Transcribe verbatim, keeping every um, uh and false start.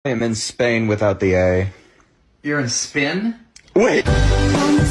I am in Spain without the A. You're in spin? Wait!